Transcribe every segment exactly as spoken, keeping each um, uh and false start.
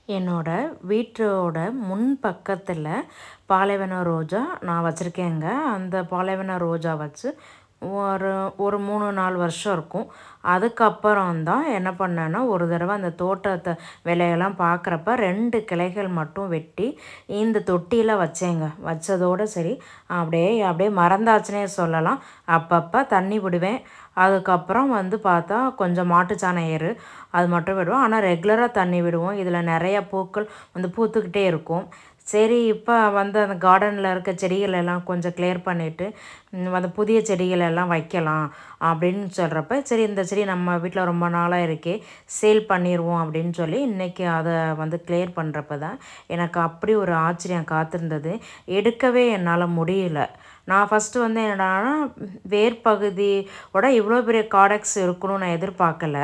என்னோட வீட்டோட முன் பக்கத்தில் பாலைவன ரோஜா நான் வச்சுருக்கேங்க. அந்த பாலைவன ரோஜா வச்சு ஒரு ஒரு மூணு நாலு வருஷம் இருக்கும். அதுக்கப்புறம் தான் என்ன பண்ணேன்னா, ஒரு தடவை அந்த தோட்டத்தை வேலையெல்லாம் பார்க்குறப்ப ரெண்டு கிளைகள் மட்டும் வெட்டி இந்த தொட்டியில் வச்சேங்க. வச்சதோடு சரி, அப்படியே அப்படியே மறந்தாச்சுன்னே சொல்லலாம். அப்பப்போ தண்ணி விடுவேன். அதுக்கப்புறம் வந்து பார்த்தா கொஞ்சம் மாட்டுச்சாணம் ஏறு அது மட்டும் விடுவோம். ஆனால் ரெகுலராக தண்ணி விடுவோம். இதில் நிறைய பூக்கள் வந்து பூத்துக்கிட்டே இருக்கும். சரி, இப்போ வந்து அந்த கார்டனில் இருக்க செடிகள் எல்லாம் கொஞ்சம் கிளியர் பண்ணிவிட்டு அந்த புதிய செடிகள் எல்லாம் வைக்கலாம் அப்படின்னு சொல்கிறப்ப, சரி இந்த செடி நம்ம வீட்டில் ரொம்ப நாளாக இருக்கே, சேல் பண்ணிடுவோம் அப்படின்னு சொல்லி இன்றைக்கி அதை வந்து கிளியர் பண்ணுறப்ப தான் எனக்கு அப்படி ஒரு ஆச்சரியம் காத்திருந்தது. எடுக்கவே என்னால் முடியல. நான் ஃபஸ்ட்டு வந்து என்னடானா வேர்பகுதியோட இவ்வளோ பெரிய காடெக்ஸ் இருக்கணும்னு நான் எதிர்பார்க்கல.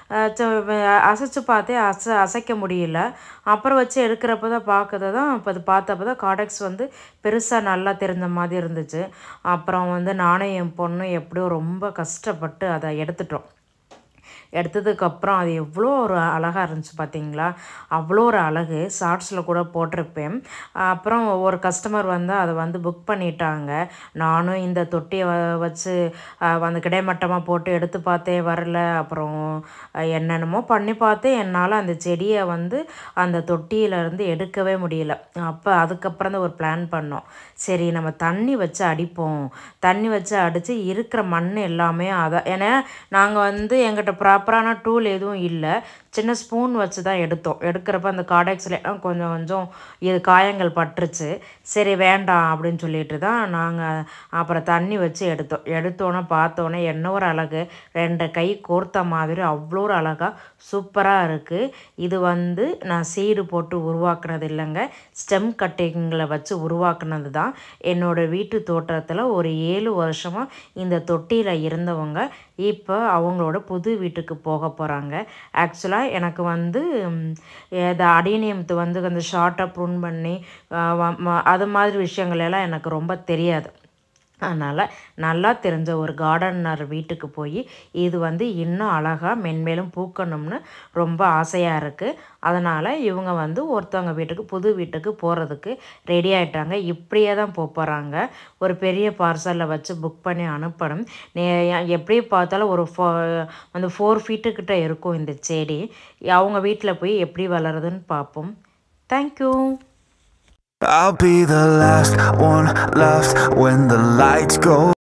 அசைச்சு பார்த்தே அசை அசைக்க முடியல. அப்புறம் வச்சு எடுக்கிறப்ப தான் பார்க்கறது தான் இப்போ அது பார்த்தப்ப தான் காடெக்ஸ் வந்து பெருசாக நல்லா தெரிஞ்ச மாதிரி இருந்துச்சு. அப்புறம் வந்து நானும் என் பொண்ணும் எப்படியோ ரொம்ப கஷ்டப்பட்டு அதை எடுத்துட்டோம். எடுத்ததுக்கப்புறம் அது எவ்வளோ ஒரு அழகாக இருந்துச்சு பார்த்தீங்களா? அவ்வளோ ஒரு அழகு. ஷார்ட்ஸில் கூட போட்டிருப்பேன். அப்புறம் ஒரு கஸ்டமர் வந்து அதை வந்து புக் பண்ணிட்டாங்க. நானும் இந்த தொட்டியை வ வச்சு வந்து கிடைமட்டமாக போட்டு எடுத்து பார்த்தே வரல. அப்புறம் என்னென்னமோ பண்ணி பார்த்தேன். என்னால் அந்த செடியை வந்து அந்த தொட்டியிலேருந்து எடுக்கவே முடியல. அப்போ அதுக்கப்புறம் தான் ஒரு பிளான் பண்ணோம். சரி, நம்ம தண்ணி வச்சு அடிப்போம். தண்ணி வச்சு அடித்து இருக்கிற மண் எல்லாமே அதை, ஏன்னா நாங்கள் வந்து எங்கிட்ட ப்ராப்பரான டூல் எதுவும் இல்லை. சின்ன ஸ்பூன் வச்சு தான் எடுத்தோம். எடுக்கிறப்ப அந்த காடெக்ஸ்லாம் கொஞ்சம் கொஞ்சம் இது காயங்கள் பட்டுருச்சு. சரி வேண்டாம் அப்படின்னு சொல்லிட்டு தான் நாங்கள் அப்புறம் தண்ணி வச்சு எடுத்தோம். எடுத்தோன்னே பார்த்தோன்னே என்ன ஒரு அழகு, ரெண்டு கை கோர்த்த மாதிரி அவ்வளோ ஒரு அழகாக சூப்பராக இருக்குது. இது வந்து நான் சீடு போட்டு உருவாக்குனது இல்லைங்க, ஸ்டெம் கட்டிங்கில் வச்சு உருவாக்குனது தான். என்னோடய வீட்டு தோட்டத்தில் ஒரு ஏழு வருஷமாக இந்த தொட்டியில் இருந்தவங்க இப்போ அவங்களோட புது வீட்டுக்கு போக போகிறாங்க. ஆக்சுவலாக எனக்கு வந்து இந்த அடீனியம்த்து வந்து அந்த ஷார்ட்டாக ப்ரூன் பண்ணி அது மாதிரி விஷயங்கள் எல்லாம் எனக்கு ரொம்ப தெரியாது. அதனால் நல்லா தெரிஞ்ச ஒரு கார்டனர் வீட்டுக்கு போய் இது வந்து இன்னும் அழகாக மென்மேலும் பூக்கணும்னு ரொம்ப ஆசையாக இருக்குது. அதனால் இவங்க வந்து ஒருத்தவங்க வீட்டுக்கு புது வீட்டுக்கு போகிறதுக்கு ரெடி ஆகிட்டாங்க. இப்படியே தான் போக போகிறாங்க. ஒரு பெரிய பார்சலில் வச்சு புக் பண்ணி அனுப்பணும். எப்படி பார்த்தாலும் ஒரு ஃபோ வந்து ஃபோர் ஃபீட்டுக்கிட்ட இருக்கும் இந்த செடி. அவங்க வீட்டில் போய் எப்படி வளருதுன்னு பார்ப்போம். Thank you. I'll be the last one left when the lights go